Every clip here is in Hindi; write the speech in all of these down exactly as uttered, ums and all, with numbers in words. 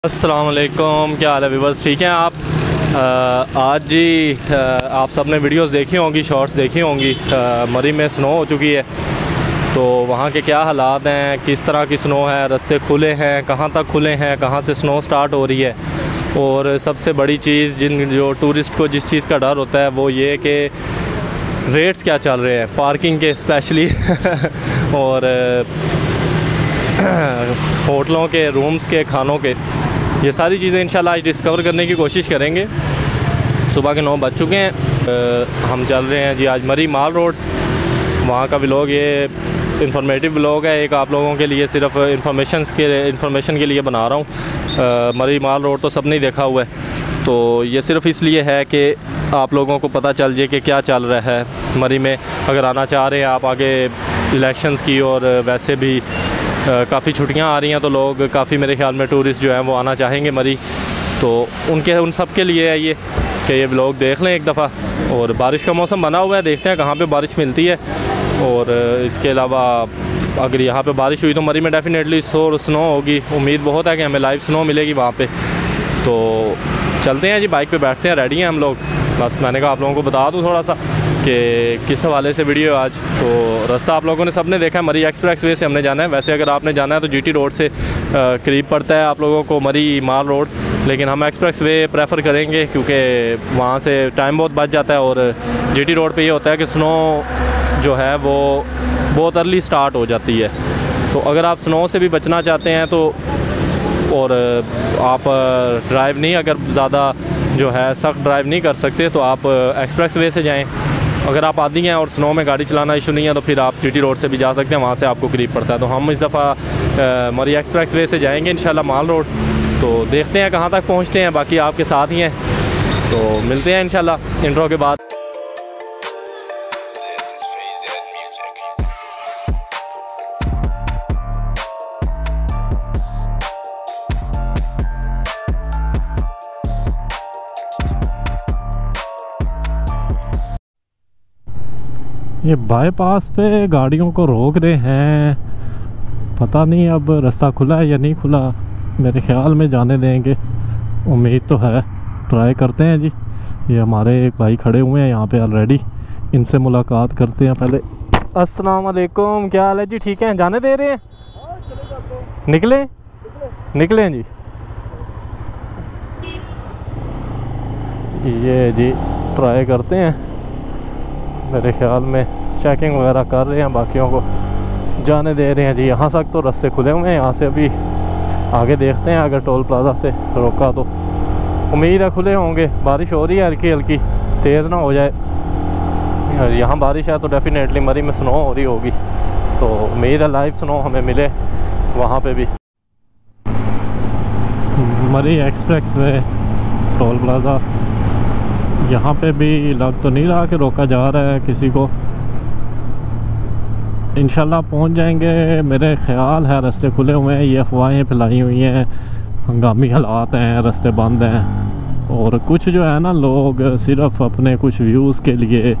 अस्सलाम वालेकुम, क्या हाल है व्यूअर्स, ठीक हैं आप। आ, आज जी आ, आप सब ने वीडियोस देखी होंगी, शॉर्ट्स देखी होंगी। आ, मरी में स्नो हो चुकी है, तो वहाँ के क्या हालात हैं, किस तरह की स्नो है, रास्ते खुले हैं, कहाँ तक खुले हैं, कहाँ से स्नो स्टार्ट हो रही है। और सबसे बड़ी चीज़ जिन जो टूरिस्ट को जिस चीज़ का डर होता है वो ये कि रेट्स क्या चल रहे हैं पार्किंग के स्पेशली और होटलों के, रूम्स के, खानों के, ये सारी चीज़ें इंशाल्लाह आज डिस्कवर करने की कोशिश करेंगे। सुबह के नौ बज चुके हैं, आ, हम चल रहे हैं जी आज मरी माल रोड। वहाँ का व्लॉग ये इंफॉर्मेटिव व्लॉग है, एक आप लोगों के लिए सिर्फ इंफॉर्मेशन के इंफॉर्मेशन के लिए बना रहा हूँ। मरी माल रोड तो सब ने देखा हुआ है, तो ये सिर्फ इसलिए है कि आप लोगों को पता चल जाए कि क्या चल रहा है मरी में। अगर आना चाह रहे हैं आप आगे इलेक्शंस की, और वैसे भी काफ़ी छुट्टियां आ रही हैं, तो लोग काफ़ी मेरे ख्याल में टूरिस्ट जो हैं वो आना चाहेंगे मरी, तो उनके उन सब के लिए है ये कि ये व्लॉग देख लें एक दफ़ा। और बारिश का मौसम बना हुआ है, देखते हैं कहाँ पे बारिश मिलती है। और इसके अलावा अगर यहाँ पे बारिश हुई तो मरी में डेफिनेटली स्नो होगी, उम्मीद बहुत है कि हमें लाइव स्नो मिलेगी वहाँ पे। तो चलते हैं जी, बाइक पे बैठते हैं, रेडी हैं हम लोग। बस मैंने कहा आप लोगों को बता दूँ थोड़ा सा कि किस हवाले से वीडियो आज। तो रास्ता आप लोगों ने सबने देखा है, मरी एक्सप्रेस वे से हमने जाना है। वैसे अगर आपने जाना है तो जीटी रोड से करीब पड़ता है आप लोगों को मरी माल रोड, लेकिन हम एक्सप्रेस वे प्रेफर करेंगे क्योंकि वहाँ से टाइम बहुत बच जाता है। और जीटी रोड पे ये होता है कि स्नो जो है वो बहुत अर्ली स्टार्ट हो जाती है, तो अगर आप स्नो से भी बचना चाहते हैं तो, और आप ड्राइव नहीं, अगर ज़्यादा जो है सख्त ड्राइव नहीं कर सकते, तो आप एक्सप्रेस वे से जाएं। अगर आप आदी हैं और स्नो में गाड़ी चलाना इशू नहीं है तो फिर आप जीटी रोड से भी जा सकते हैं, वहाँ से आपको करीब पड़ता है। तो हम इस दफ़ा मरी एक्सप्रेस वे से जाएंगे इंशाल्लाह माल रोड। तो देखते हैं कहाँ तक पहुँचते हैं, बाकी आपके साथ ही हैं, तो मिलते हैं इंशाल्लाह इंट्रो के बाद। ये बाईपास पे गाड़ियों को रोक रहे हैं, पता नहीं अब रास्ता खुला है या नहीं खुला। मेरे ख्याल में जाने देंगे, उम्मीद तो है, ट्राई करते हैं जी। ये हमारे एक भाई खड़े हुए हैं यहाँ पे ऑलरेडी, इनसे मुलाकात करते हैं पहले। अस्सलाम वालेकुम, क्या हाल है जी, ठीक है? जाने दे रहे हैं, निकले निकले जी। ये जी ट्राई करते हैं, मेरे ख्याल में चेकिंग वगैरह कर रहे हैं, बाकियों को जाने दे रहे हैं जी। यहाँ तक तो रास्ते खुले हुए हैं, यहाँ से अभी आगे देखते हैं, अगर टोल प्लाजा से रोका तो उम्मीद है खुले होंगे। बारिश हो रही है हल्की हल्की, तेज़ ना हो जाए। यहाँ बारिश है तो डेफिनेटली मरी में स्नो हो रही होगी, तो उम्मीद है लाइव स्नो हमें मिले वहाँ पे भी। मरी एक्सप्रेस वे टोल प्लाजा, यहाँ पे भी लग तो नहीं रहा कि रोका जा रहा है किसी को। इंशाल्लाह पहुँच जाएंगे, मेरे ख्याल है रास्ते खुले हुए हैं। ये अफवाहें फैलाई हुई हैं, हंगामी हालात हैं, रास्ते बंद हैं, और कुछ जो है ना लोग सिर्फ अपने कुछ व्यूज़ के लिए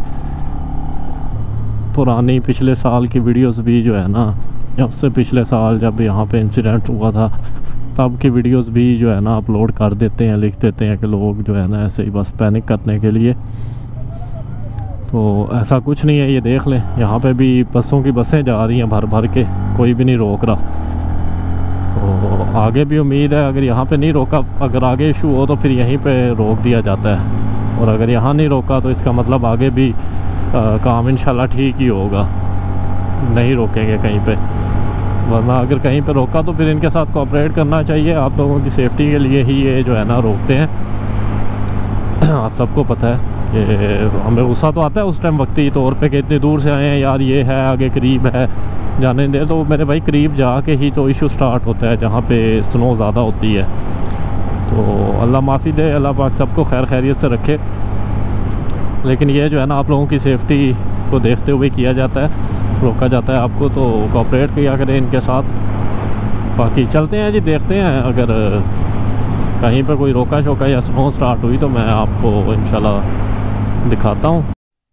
पुरानी पिछले साल की वीडियोस भी जो है ना, उससे पिछले साल जब यहाँ पे इंसिडेंट हुआ था तब की वीडियोस भी जो है ना अपलोड कर देते हैं, लिख देते हैं कि लोग जो है ना ऐसे ही बस पैनिक करने के लिए। तो ऐसा कुछ नहीं है, ये देख लें, यहाँ पे भी बसों की बसें जा रही हैं भर भर के, कोई भी नहीं रोक रहा। तो आगे भी उम्मीद है, अगर यहाँ पे नहीं रोका, अगर आगे इशू हो तो फिर यहीं पे रोक दिया जाता है, और अगर यहाँ नहीं रोका तो इसका मतलब आगे भी आ, काम इंशाल्लाह ठीक ही होगा, नहीं रोकेंगे कहीं पे। वरना अगर कहीं पे रोका तो फिर इनके साथ कोऑपरेट करना चाहिए, आप लोगों की सेफ्टी के लिए ही ये जो है ना रोकते हैं। आप सबको पता है कि हमें गुस्सा तो आता है उस टाइम वक्ती तौर पे कि इतनी दूर से आए हैं यार, ये है आगे करीब है, जाने दे। तो मेरे भाई करीब जाके ही तो इशू स्टार्ट होता है, जहाँ पे स्नो ज़्यादा होती है। तो अल्लाह माफ़ी दे, अल्लाह पाक सबको खैर खैरियत से रखे। लेकिन ये जो है ना आप लोगों की सेफ्टी को देखते हुए किया जाता है, रोका जाता है आपको, तो कोऑपरेट किया करें इनके साथ। बाकी चलते हैं जी, देखते हैं अगर कहीं पर कोई रोका शोका या स्नो स्टार्ट हुई तो मैं आपको इंशाल्लाह दिखाता हूँ।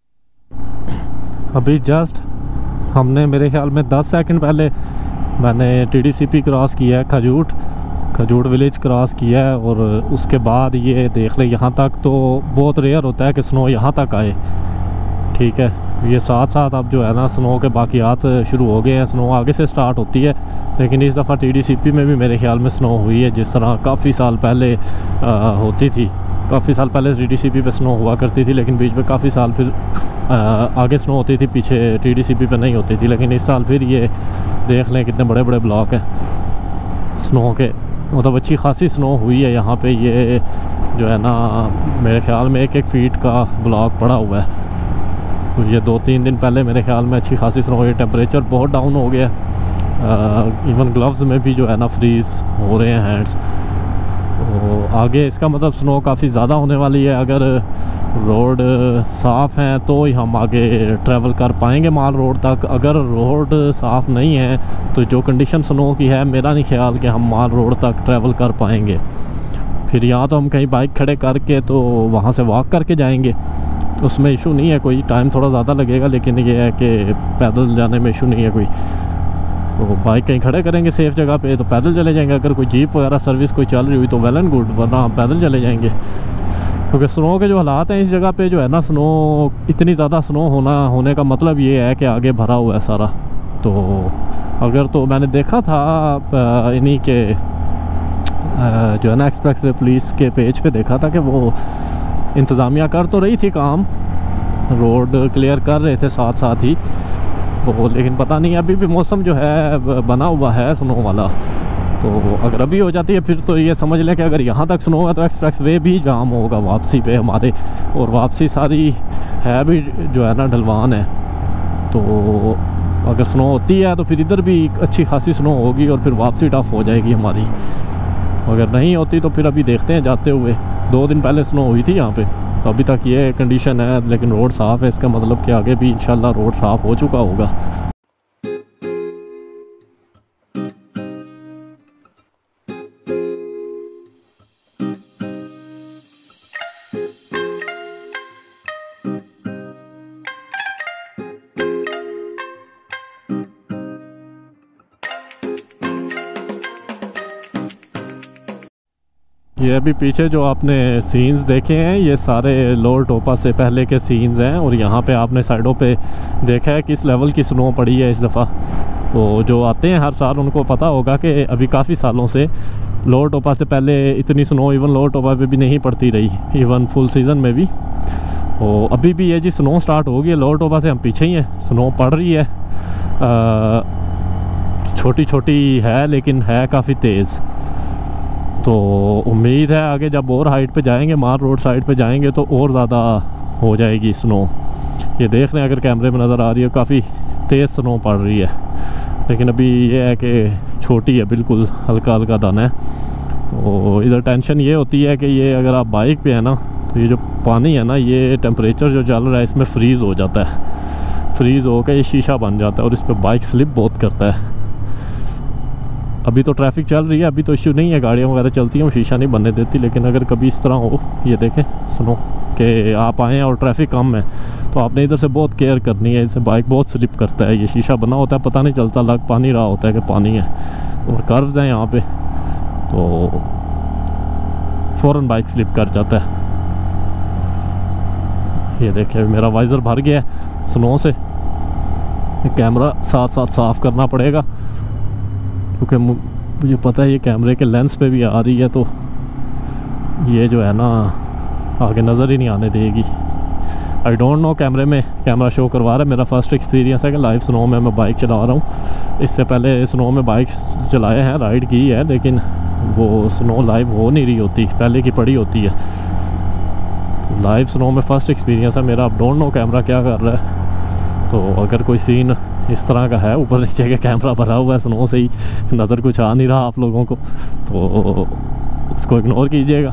अभी जस्ट हमने मेरे ख्याल में दस सेकंड पहले मैंने टीडीसीपी क्रॉस किया है खजूट। खजूर विलेज क्रॉस किया है और उसके बाद ये देख ले, यहाँ तक तो बहुत रेयर होता है कि स्नो यहाँ तक आए। ठीक है, ये साथ साथ अब जो है ना स्नो के बाकियात शुरू हो गए हैं। स्नो आगे से स्टार्ट होती है, लेकिन इस दफ़ा टीडीसीपी में भी मेरे ख्याल में स्नो हुई है, जिस तरह काफ़ी साल पहले आ, होती थी। काफ़ी साल पहले टीडीसीपी पे स्नो हुआ करती थी, लेकिन बीच में काफ़ी साल फिर आ, आगे स्नो होती थी, पीछे टीडीसीपी पे नहीं होती थी। लेकिन इस साल फिर ये देख लें कितने बड़े बड़े ब्लॉक हैं स्नो के, मतलब अच्छी खासी स्नो हुई है यहाँ पे। ये जो है ना मेरे ख्याल में एक एक फीट का ब्लॉक पड़ा हुआ है। तो ये दो तीन दिन पहले मेरे ख्याल में अच्छी खासी स्नो हुई। टेम्परेचर बहुत डाउन हो गया, इवन ग्लव्स में भी जो है ना फ्रीज़ हो रहे हैं हैंड्स। तो आगे इसका मतलब स्नो काफ़ी ज़्यादा होने वाली है। अगर रोड साफ़ हैं तो ही हम आगे ट्रैवल कर पाएंगे माल रोड तक। अगर रोड साफ़ नहीं है तो जो कंडीशन स्नो की है, मेरा नहीं ख्याल कि हम माल रोड तक ट्रैवल कर पाएंगे। फिर यहाँ तो हम कहीं बाइक खड़े करके तो वहाँ से वॉक करके जाएंगे, उसमें इशू नहीं है कोई। टाइम थोड़ा ज़्यादा लगेगा, लेकिन ये है कि पैदल जाने में इशू नहीं है कोई। तो बाइक कहीं खड़े करेंगे सेफ़ जगह पे तो पैदल चले जाएंगे। अगर कोई जीप वगैरह सर्विस कोई चल रही हुई तो वेल एंड गुड, वरना हम पैदल चले जाएंगे। क्योंकि स्नो के जो हालात हैं इस जगह पे जो है ना, स्नो इतनी ज़्यादा स्नो होना होने का मतलब ये है कि आगे भरा हुआ है सारा। तो अगर तो मैंने देखा था इन्हीं के जो है ना एक्सप्रेस वे पुलिस के पेज पे देखा था कि वो इंतज़ामिया कर तो रही थी काम, रोड क्लियर कर रहे थे साथ साथ ही वो, लेकिन पता नहीं अभी भी मौसम जो है बना हुआ है स्नो वाला। तो अगर अभी हो जाती है फिर तो ये समझ लें कि अगर यहाँ तक स्नो है तो एक्सप्रेस वे भी जाम होगा वापसी पे हमारे। और वापसी सारी है भी जो है ना ढलवान है, तो अगर स्नो होती है तो फिर इधर भी अच्छी खासी स्नो होगी और फिर वापसी टफ हो जाएगी हमारी। अगर नहीं होती तो फिर अभी देखते हैं जाते हुए। दो दिन पहले स्नो हुई थी यहाँ पे, तो अभी तक ये कंडीशन है, लेकिन रोड साफ़ है। इसका मतलब कि आगे भी इंशाल्लाह रोड साफ़ हो चुका होगा। ये अभी पीछे जो आपने सीन्स देखे हैं ये सारे लोअर टोपा से पहले के सीन्स हैं। और यहाँ पे आपने साइडों पे देखा है किस लेवल की स्नो पड़ी है इस दफ़ा। तो जो आते हैं हर साल उनको पता होगा कि अभी काफ़ी सालों से लोअर टोपा से पहले इतनी स्नो इवन लोअर टोपा पे भी नहीं पड़ती रही, इवन फुल सीज़न में भी। तो अभी भी ये जी स्नो स्टार्ट हो गई है, लोअर टोपा से हम पीछे ही हैं, स्नो पड़ रही है। छोटी छोटी है लेकिन है काफ़ी तेज़। तो उम्मीद है आगे जब और हाइट पे जाएंगे, मार रोड साइड पे जाएंगे तो और ज़्यादा हो जाएगी स्नो। ये देख रहे हैं अगर कैमरे में नज़र आ रही है, काफ़ी तेज़ स्नो पड़ रही है। लेकिन अभी ये है कि छोटी है, बिल्कुल हल्का हल्का दाना है। तो इधर टेंशन ये होती है कि ये अगर आप बाइक पे है ना, तो ये जो पानी है ना, ये टेम्परेचर जो चल रहा है इसमें फ्रीज़ हो जाता है। फ्रीज़ होकर ये शीशा बन जाता है और इस पर बाइक स्लिप बहुत करता है। अभी तो ट्रैफिक चल रही है, अभी तो इश्यू नहीं है, गाड़ियाँ वगैरह चलती हैं, वो शीशा नहीं बनने देती। लेकिन अगर कभी इस तरह हो, ये देखें स्नो कि आप आएँ और ट्रैफिक कम है, तो आपने इधर से बहुत केयर करनी है। इससे बाइक बहुत स्लिप करता है, ये शीशा बना होता है, पता नहीं चलता, लग पानी रहा होता है कि पानी है। और कर्व्स हैं यहाँ पे, तो फ़ौरन बाइक स्लिप कर जाता है। ये देखें मेरा वाइज़र भर गया है स्नो से, कैमरा साथ साथ साफ़ करना पड़ेगा क्योंकि मुझे पता है ये कैमरे के लेंस पे भी आ रही है, तो ये जो है ना आगे नज़र ही नहीं आने देगी। आई डोंट नो, कैमरे में कैमरा शो करवा रहा है। मेरा फर्स्ट एक्सपीरियंस है कि लाइव स्नो में मैं बाइक चला रहा हूँ। इससे पहले स्नो में बाइक चलाए हैं, राइड की है, लेकिन वो स्नो लाइव हो नहीं रही होती, पहले की पड़ी होती है। लाइव स्नो में फ़र्स्ट एक्सपीरियंस है मेरा। अब डोंट नो कैमरा क्या कर रहा है। तो अगर कोई सीन इस तरह का है, ऊपर नीचे के कैमरा भरा हुआ है स्नो से ही, नज़र कुछ आ नहीं रहा आप लोगों को, तो उसको इग्नोर कीजिएगा।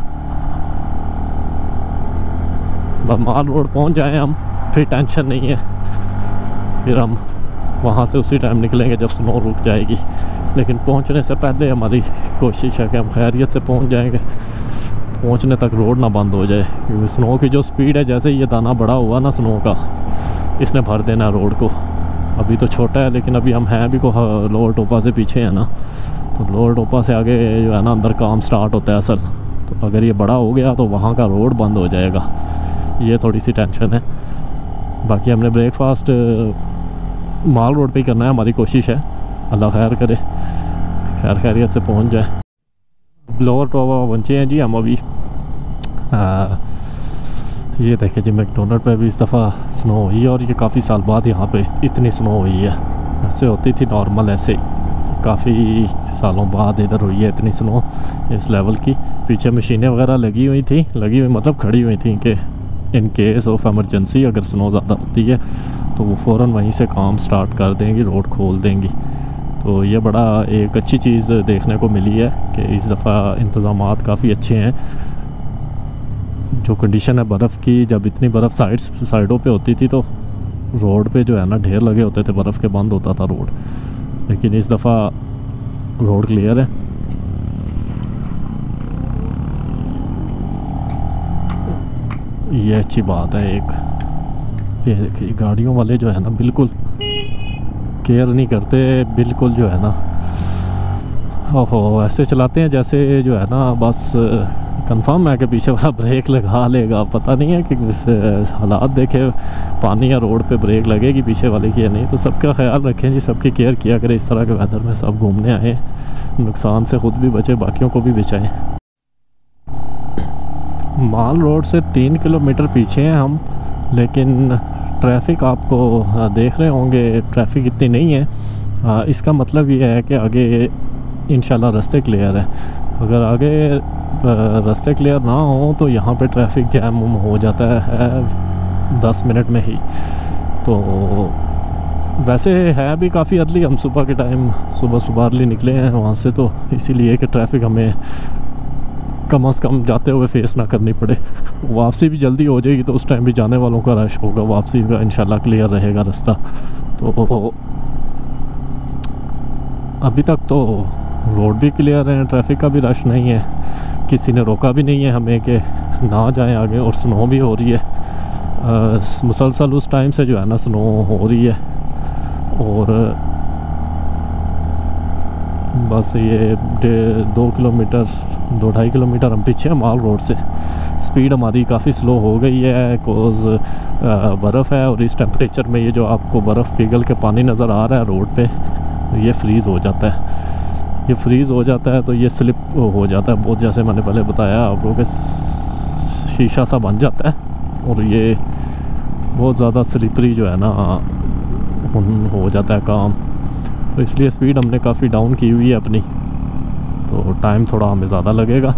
बस माल रोड पहुंच जाएं हम, फिर टेंशन नहीं है। फिर हम वहां से उसी टाइम निकलेंगे जब स्नो रुक जाएगी। लेकिन पहुंचने से पहले हमारी कोशिश है कि हम खैरियत से पहुंच जाएंगे, पहुंचने तक रोड ना बंद हो जाए। क्योंकि स्नो की जो स्पीड है, जैसे ये दाना बड़ा हुआ ना स्नो का, इसने भर देना रोड को। अभी तो छोटा है, लेकिन अभी हम हैं भी को लोअर टोपा से पीछे है ना, तो लोअर टोपा से आगे जो है ना अंदर काम स्टार्ट होता है असल। तो अगर ये बड़ा हो गया तो वहाँ का रोड बंद हो जाएगा, ये थोड़ी सी टेंशन है। बाकी हमने ब्रेकफास्ट माल रोड पे ही करना है, हमारी कोशिश है, अल्लाह खैर करे, खैर खैरियत से पहुँच जाए। लोअर टोपा पहुँचे हैं जी हम अभी। आ, ये देखें जी मैकडोनल्ड पे भी इस दफ़ा स्नो हुई है, और ये काफ़ी साल बाद यहाँ पे इतनी स्नो हुई है। ऐसे होती थी नॉर्मल, ऐसे काफ़ी सालों बाद इधर हुई है इतनी स्नो इस लेवल की। पीछे मशीनें वगैरह लगी हुई थी, लगी हुई मतलब खड़ी हुई थी कि इन केस ऑफ एमरजेंसी अगर स्नो ज़्यादा होती है तो वो फ़ौरन वहीं से काम स्टार्ट कर देंगी, रोड खोल देंगी। तो ये बड़ा एक अच्छी चीज़ देखने को मिली है कि इस दफ़ा इंतज़ामात काफ़ी अच्छे हैं। जो कंडीशन है बर्फ़ की, जब इतनी बर्फ़ साइड्स साइडों पे होती थी तो रोड पे जो है ना ढेर लगे होते थे बर्फ़ के, बंद होता था रोड। लेकिन इस दफ़ा रोड क्लियर है। ये अच्छी बात है एक। ये देखिए गाड़ियों वाले जो है ना बिल्कुल केयर नहीं करते, बिल्कुल जो है ना ओहो ऐसे चलाते हैं जैसे जो है ना बस कंफर्म है कि पीछे वाला ब्रेक लगा लेगा। पता नहीं है कि हालात देखे पानी या रोड पे ब्रेक लगेगी पीछे वाले की या नहीं। तो सबका ख्याल रखें जी, सबकी केयर किया करें। इस तरह के वेदर में सब घूमने आए, नुकसान से ख़ुद भी बचे, बाकियों को भी बचाएं। माल रोड से तीन किलोमीटर पीछे हैं हम, लेकिन ट्रैफिक आपको देख रहे होंगे ट्रैफिक इतनी नहीं है। इसका मतलब ये है कि आगे इंशाल्लाह रास्ते क्लियर है। अगर आगे रास्ते क्लियर ना हो तो यहाँ पे ट्रैफिक जैम हो जाता है दस मिनट में ही। तो वैसे है भी काफ़ी अर्ली, हम सुबह के टाइम सुबह सुबह अर्ली निकले हैं वहाँ से, तो इसीलिए कि ट्रैफिक हमें कम अज़ कम जाते हुए फेस ना करनी पड़े। वापसी भी जल्दी हो जाएगी तो उस टाइम भी जाने वालों का रश होगा, वापसी का इंशाल्लाह क्लियर रहेगा रास्ता। तो अभी तक तो रोड भी क्लियर है, ट्रैफिक का भी रश नहीं है, किसी ने रोका भी नहीं है हमें कि ना जाएं आगे। और स्नो भी हो रही है मुसलसल, उस टाइम से जो है ना स्नो हो रही है। और बस ये दो किलोमीटर दो ढाई किलोमीटर हम पीछे हैं माल रोड से। स्पीड हमारी काफ़ी स्लो हो गई है बिकॉज़ बर्फ़ है, और इस टेम्परेचर में ये जो आपको बर्फ़ पिघल के पानी नज़र आ रहा है रोड पे, ये फ्रीज़ हो जाता है। ये फ्रीज़ हो जाता है तो ये स्लिप हो जाता है बहुत, जैसे मैंने पहले बताया आप लोगों के, शीशा सा बन जाता है और ये बहुत ज़्यादा स्लिपरी जो है ना हो जाता है काम। तो इसलिए स्पीड हमने काफ़ी डाउन की हुई है अपनी, तो टाइम थोड़ा हमें ज़्यादा लगेगा।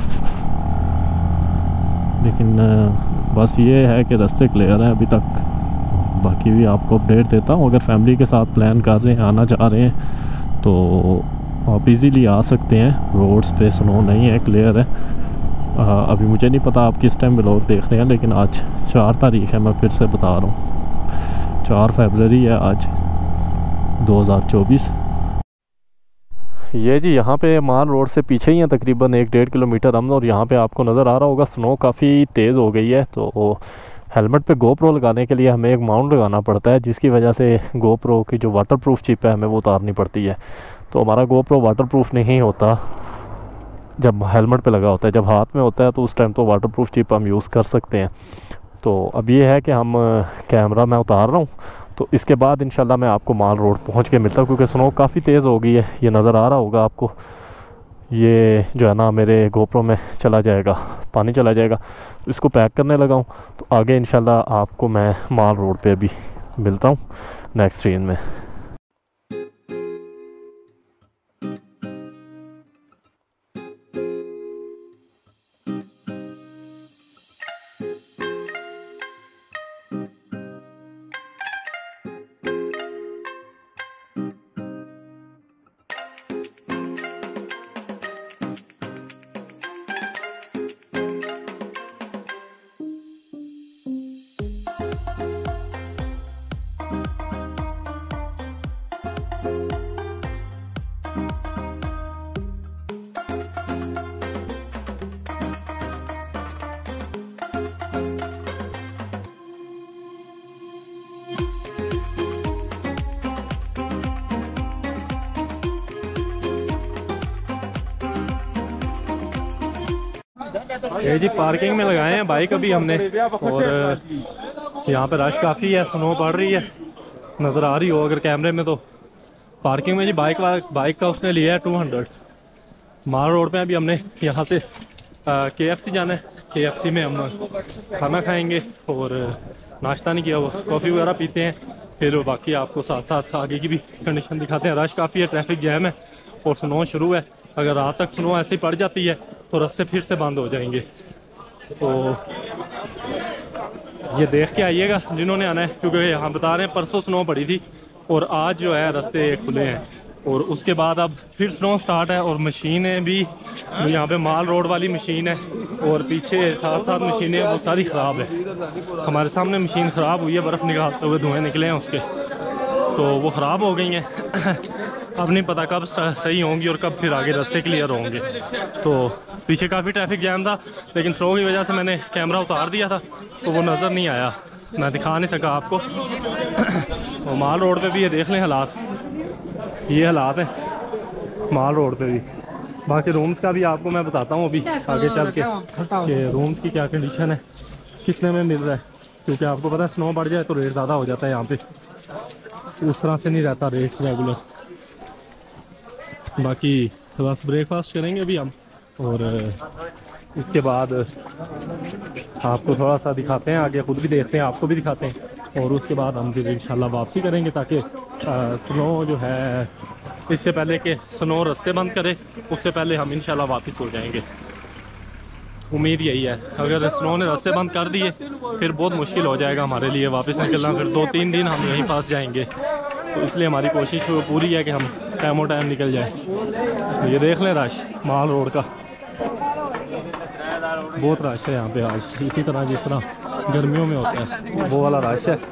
लेकिन बस ये है कि रास्ते क्लियर हैं अभी तक। बाकी भी आपको अपडेट देता हूँ। अगर फैमिली के साथ प्लान कर रहे हैं, आना चाह रहे हैं, तो आप इजीली आ सकते हैं। रोड्स पे स्नो नहीं है, क्लियर है। आ, अभी मुझे नहीं पता आप किस टाइम व्लॉग देख रहे हैं, लेकिन आज चार तारीख है, मैं फिर से बता रहा हूँ, चार फरवरी है आज दो हज़ार चौबीस। ये जी यहाँ पे माल रोड से पीछे ही है तकरीबन एक डेढ़ किलोमीटर हम, और यहाँ पे आपको नज़र आ रहा होगा स्नो काफ़ी तेज़ हो गई है। तो हेलमेट पे गोप्रो लगाने के लिए हमें एक माउंट लगाना पड़ता है, जिसकी वजह से गोप्रो की जो वाटरप्रूफ चिप है हमें वो उतारनी पड़ती है। तो हमारा गोप्रो वाटरप्रूफ नहीं होता जब हेलमेट पे लगा होता है, जब हाथ में होता है तो उस टाइम तो वाटरप्रूफ चिप हम यूज़ कर सकते हैं। तो अब ये है कि हम कैमरा मैं उतार रहा हूँ, तो इसके बाद इंशाल्लाह मैं आपको माल रोड पहुँच के मिलता हूँ, क्योंकि स्नो काफ़ी तेज़ हो गई है। ये नज़र आ रहा होगा आपको, ये जो है ना मेरे गोप्रो में चला जाएगा, पानी चला जाएगा। तो इसको पैक करने लगा हूँ, तो आगे इंशाल्लाह आपको मैं माल रोड पे अभी मिलता हूँ नेक्स्ट सीन में। ये जी पार्किंग में लगाए हैं बाइक अभी हमने, और यहाँ पे रश काफ़ी है, स्नो पड़ रही है, नज़र आ रही हो अगर कैमरे में। तो पार्किंग में जी बाइक बाइक का उसने लिया है टू हंड्रेड। माल रोड पे अभी हमने यहाँ से के एफ सी जाना है, के एफ सी में हम खाना खाएंगे और नाश्ता नहीं किया हुआ, कॉफ़ी वगैरह पीते हैं, फिर बाकी आपको साथ साथ आगे की भी कंडीशन दिखाते हैं। रश काफ़ी है, ट्रैफिक जैम है और स्नो शुरू है। अगर रात तक स्नो ऐसे ही पड़ जाती है तो रास्ते फिर से बंद हो जाएंगे। तो ये देख के आइएगा जिन्होंने आना है, क्योंकि यहाँ बता रहे हैं परसों स्नो पड़ी थी और आज जो है रास्ते खुले हैं, और उसके बाद अब फिर स्नो स्टार्ट है। और मशीनें भी यहाँ पे माल रोड वाली मशीन है और पीछे साथ साथ मशीनें वो सारी ख़राब है। हमारे सामने मशीन ख़राब हुई है, बर्फ़ निकालते हुए धुएँ निकले हैं उसके, तो वो ख़राब हो गई हैं। अब नहीं पता कब सही होंगी और कब फिर आगे रास्ते क्लियर होंगे। तो पीछे काफ़ी ट्रैफिक जैम था, लेकिन स्नो की वजह से मैंने कैमरा उतार दिया था तो वो नज़र नहीं आया, मैं दिखा नहीं सका आपको। तो माल रोड पे भी ये देख लें हालात, ये हालात हैं माल रोड पे भी। बाकी रूम्स का भी आपको मैं बताता हूँ अभी आगे चल के कि रूम्स की क्या कंडीशन है, कितने में मिल रहा है, क्योंकि आपको पता है स्नो बढ़ जाए तो रेट ज़्यादा हो जाता है यहाँ पे, उस तरह से नहीं रहता रेट्स रेगुलर। बाकी बस ब्रेकफास्ट करेंगे अभी हम, और इसके बाद आपको थोड़ा सा दिखाते हैं, आगे खुद भी देखते हैं, आपको भी दिखाते हैं, और उसके बाद हम फिर इंशाल्लाह वापसी करेंगे, ताकि स्नो जो है इससे पहले कि स्नो रास्ते बंद करे उससे पहले हम इंशाल्लाह वापस हो जाएंगे। उम्मीद यही है, अगर स्नो ने रास्ते बंद कर दिए फिर बहुत मुश्किल हो जाएगा हमारे लिए वापस निकलना, फिर दो तीन दिन हम यहीं फंस जाएंगे। तो इसलिए हमारी कोशिश पूरी है कि हम टाइमो टाइम निकल जाए। तो ये देख लें रश माल रोड का, बहुत रश है यहाँ पे आज, इसी तरह जिस तरह गर्मियों में होता है वो वाला रश है।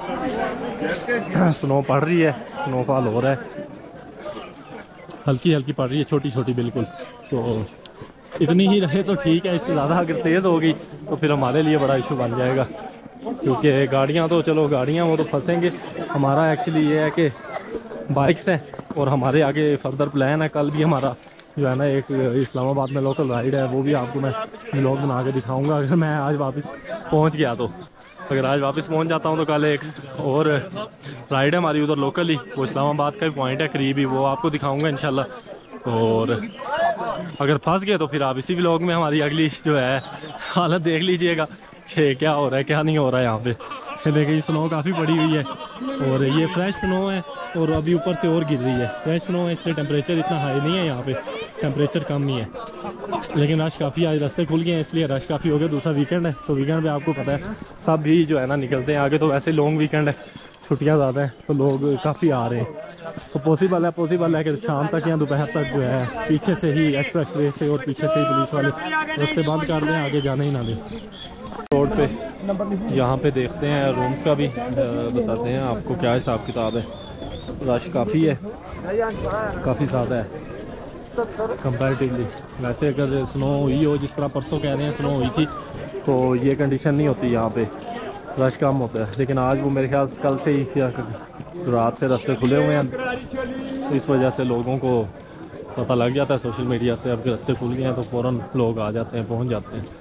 स्नो पड़ रही है, स्नोफॉल हो रहा है, हल्की हल्की पड़ रही है, छोटी छोटी बिल्कुल। तो इतनी ही रहे तो ठीक है, इससे ज़्यादा अगर तेज़ होगी तो फिर हमारे लिए बड़ा इशू बन जाएगा, क्योंकि गाड़ियाँ तो चलो गाड़ियाँ वो तो फंसेंगे। हमारा एक्चुअली ये है कि बाइक्स हैं और हमारे आगे फर्दर प्लान है, कल भी हमारा जो है ना एक इस्लामाबाद में लोकल राइड है, वो भी आपको मैं व्लॉग बना के दिखाऊंगा अगर मैं आज वापस पहुंच गया तो। अगर आज वापस पहुंच जाता हूं तो कल एक और राइड है हमारी उधर लोकल ही, वो इस्लामाबाद का भी पॉइंट है करीब ही, वो आपको दिखाऊंगा इंशाल्लाह। और अगर फंस गए तो फिर आप इसी व्लॉग में हमारी अगली जो है हालत देख लीजिएगा कि क्या हो रहा है क्या नहीं हो रहा है यहाँ पे। देखिए स्नो काफ़ी पड़ी हुई है और ये फ्रेश स्नो है और अभी ऊपर से और गिर रही है। फ्रेश स्नो है इसलिए टेम्परेचर इतना हाई नहीं है, यहाँ पे टेम्परेचर कम ही है, लेकिन रश काफ़ी आज रास्ते खुल गए हैं इसलिए रश काफ़ी हो गया। दूसरा वीकेंड है तो वीकेंड पे आपको पता है सब भी जो है ना निकलते हैं आगे, तो वैसे लॉन्ग वीकेंड है, छुट्टियाँ ज़्यादा हैं तो लोग काफ़ी आ रहे हैं। तो पॉसिबल है पॉसिबल है कि शाम तक या दोपहर तक जो है पीछे से ही एक्सप्रेस वे से और पीछे से ही पुलिस वाले रास्ते बंद कर दें, आगे जाने ही ना दें। रोड पे यहाँ पे देखते हैं रूम्स का भी बताते हैं आपको क्या हिसाब किताब है। रश काफ़ी है, काफ़ी ज़्यादा है कंपैरेटिवली। वैसे अगर स्नो हुई हो जिस तरह परसों कह रहे हैं स्नो हुई थी तो ये कंडीशन नहीं होती, यहाँ पे रश कम होता है। लेकिन आज वो मेरे ख्याल से कल से ही रात से रास्ते खुले हुए हैं, तो इस वजह से लोगों को पता लग जाता है सोशल मीडिया से, अब रास्ते खुल गए हैं तो फ़ौरन लोग आ जाते हैं, पहुँच जाते हैं।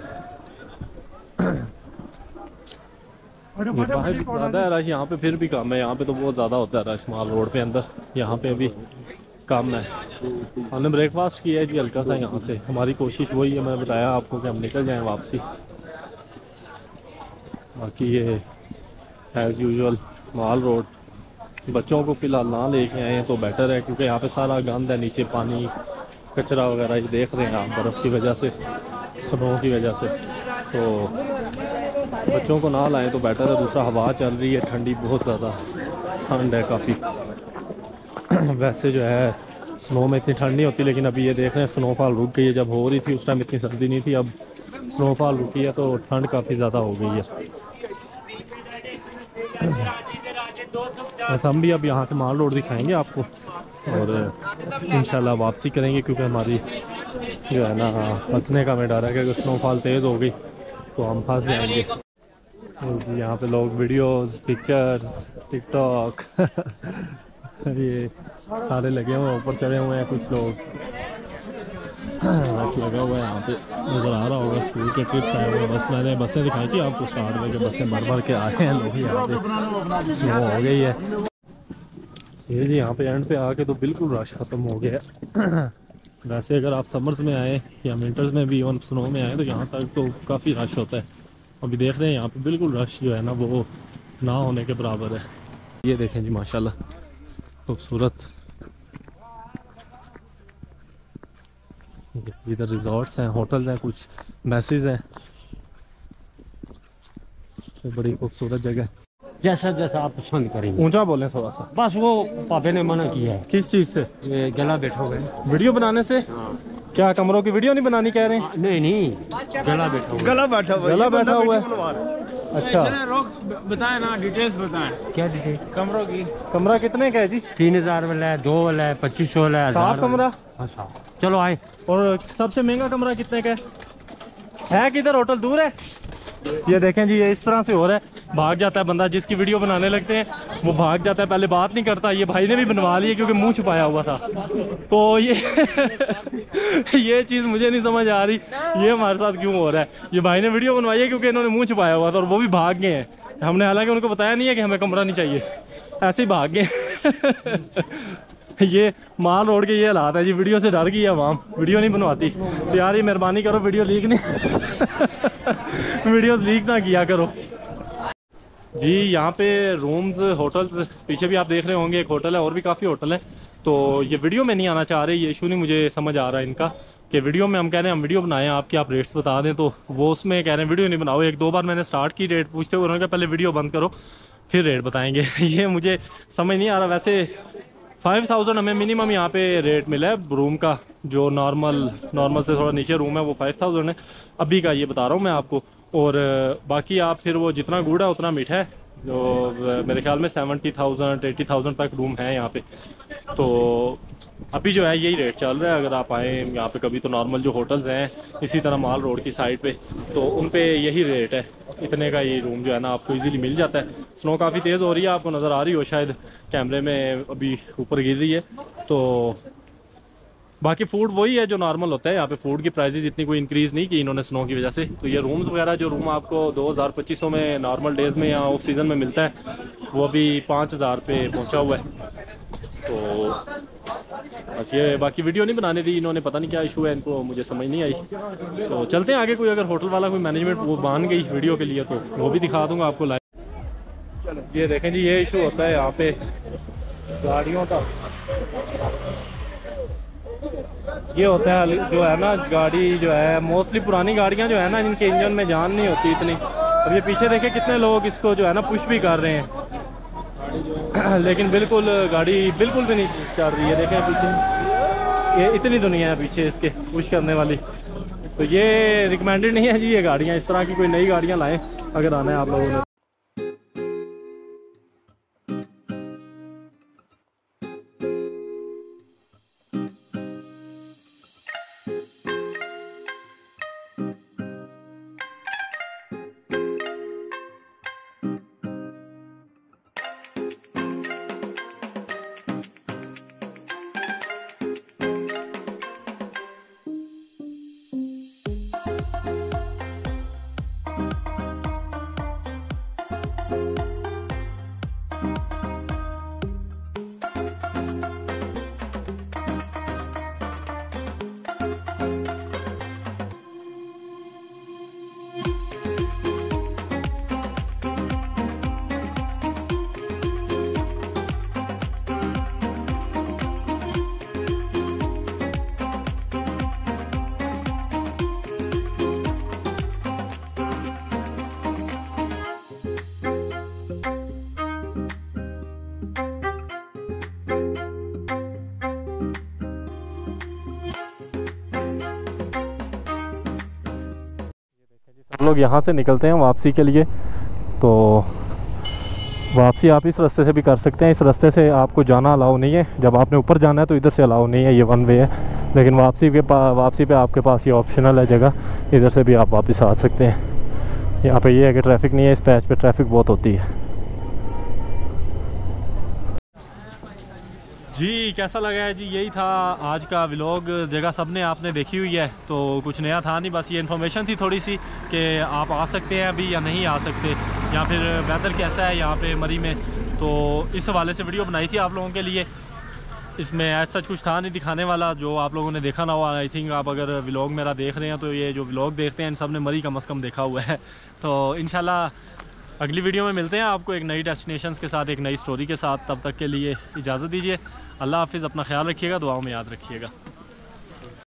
बाहर ज़्यादा है रश, यहाँ पे फिर भी कम है, यहाँ पे तो बहुत ज़्यादा होता है रश माल रोड पे अंदर, यहाँ पे अभी कम है। हमने ब्रेकफास्ट किया है जी हल्का सा यहाँ से, हमारी कोशिश वही है, मैंने बताया आपको कि हम निकल जाएं वापसी। बाकी ये एज़ यूजुअल माल रोड, बच्चों को फ़िलहाल ना लेके आए तो बेटर है, क्योंकि यहाँ पे सारा गंद है, नीचे पानी कचरा वगैरह ये देख रहे हैं आप, बर्फ़ की वजह से, स्नो की वजह से, तो बच्चों को ना लाएं तो बेटर है। दूसरा हवा चल रही है ठंडी, बहुत ज़्यादा ठंड है काफ़ी। वैसे जो है स्नो में इतनी ठंड नहीं होती, लेकिन अभी ये देख रहे हैं स्नोफॉल रुक गई है, जब हो रही थी उस टाइम इतनी सर्दी नहीं थी, अब स्नोफॉल रुकी है तो ठंड काफ़ी ज़्यादा हो गई है। बस हम भी अब यहाँ से माल रोड दिखाएंगे आपको और इंशाल्लाह वापसी करेंगे, क्योंकि हमारी जो है ना फंसने का मैं डर है कि अगर स्नोफॉल तेज़ हो गई तो हम फंस जाएंगे। तो जी यहाँ पे लोग वीडियोस, पिक्चर्स, टिकटॉक ये सारे लगे हुए हैं, ऊपर चढ़े हुए हैं कुछ लोग। रश लगा हुआ है यहाँ पे, नज़र आ रहा होगा। स्कूल के ट्रिप्स आए हुए हैं। बस मैंने बसें दिखाई थी आपको स्टार्ट में, कि बसें भर भर के आ रहे हैं लोग। यहाँ पे स्नो हो गई है ये जी। यहाँ पे एंड पे आके तो बिल्कुल रश ख़त्म हो गया है। वैसे अगर आप समर्स में आए या विंटर्स में भी इवन स्नो में आए तो यहाँ तक तो काफ़ी रश होता है। अभी देख रहे हैं यहाँ पे बिल्कुल रश जो है ना वो ना होने के बराबर है। ये देखें जी माशाल्लाह खूबसूरत। इधर रिजॉर्ट्स हैं, होटल्स हैं, कुछ मैसेज हैं। तो बड़ी खूबसूरत जगह। जैसा जैसा आप पसंद करेंगे। ऊंचा बोलें थोड़ा सा। बस वो पापे ने मना किया है। किस चीज़ से? ये गला बैठोगे वीडियो बनाने से? हाँ। क्या कमरों की वीडियो नहीं बनानी कह रहे हैं? आ, नहीं नहीं गला बैठोगे। गला बैठा हुआ गला बैठा हुआ है। अच्छा बताएं ना, डिटेल्स बताएं। क्या डिटेल? कमरों की। कमरा कितने का है जी? तीन हजार वाला है, दो वाला है, पच्चीस सौ वाला है, साफ कमरा। हाँ साफ। चलो आए। और सबसे महंगा कमरा कितने का है? है किधर होटल दूर है? ये देखें जी, ये इस तरह से हो रहा है। भाग जाता है बंदा, जिसकी वीडियो बनाने लगते हैं वो भाग जाता है, पहले बात नहीं करता। ये भाई ने भी बनवा लिया क्योंकि मुंह छुपाया हुआ था। तो ये ये चीज़ मुझे नहीं समझ आ रही, ये हमारे साथ क्यों हो रहा है। ये भाई ने वीडियो बनवाई है क्योंकि इन्होंने मुंह छुपाया हुआ था और वो भी भाग गए हैं। हमने हालांकि उनको बताया नहीं है कि हमें कमरा नहीं चाहिए, ऐसे ही भाग गए। ये माल रोड के ये हालात है जी। वीडियो से डर गई है आवाम, वीडियो नहीं बनवाती। तो यार ये मेहरबानी करो वीडियो लीक नहीं वीडियोस लीक ना किया करो जी। यहाँ पे रूम्स, होटल्स, पीछे भी आप देख रहे होंगे एक होटल है, और भी काफ़ी होटल है। तो ये वीडियो में नहीं आना चाह रहे, ये इशू नहीं मुझे समझ आ रहा है इनका, कि वीडियो में हम कह रहे हैं हम वीडियो बनाएं आपकी, आप रेट्स बता दें, तो वो उसमें कह रहे हैं वीडियो नहीं बनाओ। एक दो बार मैंने स्टार्ट की, रेट पूछते हुए उन्होंने कहा पहले वीडियो बंद करो फिर रेट बताएंगे। ये मुझे समझ नहीं आ रहा। वैसे फाइव थाउजेंड हमें मिनिमम यहाँ पे रेट मिला है रूम का। जो नॉर्मल नॉर्मल से थोड़ा नीचे रूम है वो फाइव थाउजेंड है अभी का, ये बता रहा हूँ मैं आपको। और बाकी आप फिर वो जितना गुड़ है उतना मीठा है, जो मेरे ख्याल में सेवेंटी थाउजेंड एटी थाउजेंड तक रूम है यहाँ पे। तो अभी जो है यही रेट चल रहा है। अगर आप आएँ यहाँ पे कभी तो नॉर्मल जो होटल्स हैं इसी तरह माल रोड की साइड पे, तो उन पे यही रेट है। इतने का ये रूम जो है ना आपको इजीली मिल जाता है। स्नो काफ़ी तेज़ हो रही है, आपको नज़र आ रही हो शायद कैमरे में, अभी ऊपर गिर रही है। तो बाकी फ़ूड वही है जो नॉर्मल होता है यहाँ पे। फ़ूड की प्राइसेस इतनी कोई इंक्रीज़ नहीं की इन्होंने स्नो की वजह से। तो ये रूम्स वगैरह, जो रूम आपको दो हज़ार पच्चीस सौ में नॉर्मल डेज़ में या ऑफ सीज़न में मिलता है, वो अभी पाँच हज़ार पे पहुँचा हुआ है। तो बस ये, बाकी वीडियो नहीं बनाने दी इन्होंने, पता नहीं क्या इशू है इनको, मुझे समझ नहीं आई। तो चलते हैं आगे। कोई अगर होटल वाला कोई मैनेजमेंट वो मान गई वीडियो के लिए तो वो भी दिखा दूंगा आपको लाइव। ये देखें जी, ये इशू होता है यहाँ पे गाड़ियों का। ये होता है जो है ना, गाड़ी जो है मोस्टली पुरानी गाड़ियाँ जो है ना, इनके इंजन में जान नहीं होती इतनी। अब ये पीछे देखें कितने लोग इसको जो है ना पुश भी कर रहे हैं लेकिन बिल्कुल गाड़ी बिल्कुल भी नहीं चल रही है। देखें पीछे, ये इतनी दुनिया है पीछे इसके पुश करने वाली। तो ये रिकमेंडेड नहीं है जी ये गाड़ियाँ, इस तरह की कोई नई गाड़ियाँ लाएं अगर आना है आप लोगों ने। हम लोग यहाँ से निकलते हैं वापसी के लिए। तो वापसी आप इस रास्ते से भी कर सकते हैं। इस रास्ते से आपको जाना अलाउ नहीं है। जब आपने ऊपर जाना है तो इधर से अलाउ नहीं है, ये वन वे है। लेकिन वापसी के पा वापसी पे आपके पास ये ऑप्शनल है जगह, इधर से भी आप वापस आ सकते हैं। यहाँ पे ये है कि ट्रैफिक नहीं है, इस पैच पे ट्रैफिक बहुत होती है। जी कैसा लगा है जी, यही था आज का व्लॉग। जगह सब ने आपने देखी हुई है तो कुछ नया था नहीं, बस ये इन्फॉर्मेशन थी थोड़ी सी कि आप आ सकते हैं अभी या नहीं आ सकते, या फिर वेदर कैसा है यहाँ पे मरी में। तो इस हवाले से वीडियो बनाई थी आप लोगों के लिए। इसमें ऐसा सच कुछ था नहीं दिखाने वाला जो आप लोगों ने देखा ना हो। आई थिंक आप अगर व्लॉग मेरा देख रहे हैं तो ये जो व्लॉग देखते हैं इन सब ने मरी कम अज़ कम देखा हुआ है। तो इंशाल्लाह अगली वीडियो में मिलते हैं आपको एक नई डेस्टिनेशंस के साथ, एक नई स्टोरी के साथ। तब तक के लिए इजाज़त दीजिए। अल्लाह हाफिज़, अपना ख्याल रखिएगा, दुआओं में याद रखिएगा।